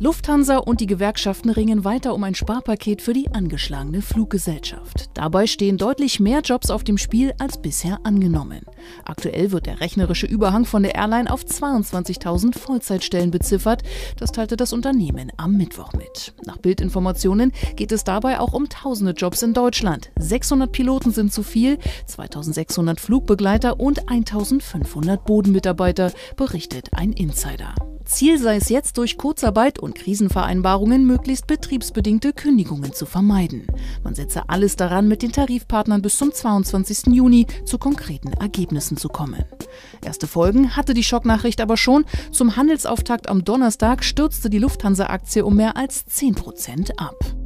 Lufthansa und die Gewerkschaften ringen weiter um ein Sparpaket für die angeschlagene Fluggesellschaft. Dabei stehen deutlich mehr Jobs auf dem Spiel als bisher angenommen. Aktuell wird der rechnerische Überhang von der Airline auf 22.000 Vollzeitstellen beziffert. Das teilte das Unternehmen am Mittwoch mit. Nach Bild-Informationen geht es dabei auch um tausende Jobs in Deutschland. 600 Piloten sind zu viel, 2.600 Flugbegleiter und 1.500 Bodenmitarbeiter, berichtet ein Insider. Ziel sei es jetzt, durch Kurzarbeit und Krisenvereinbarungen möglichst betriebsbedingte Kündigungen zu vermeiden. Man setze alles daran, mit den Tarifpartnern bis zum 22. Juni zu konkreten Ergebnissen zu kommen. Erste Folgen hatte die Schocknachricht aber schon. Zum Handelsauftakt am Donnerstag stürzte die Lufthansa-Aktie um mehr als 10% ab.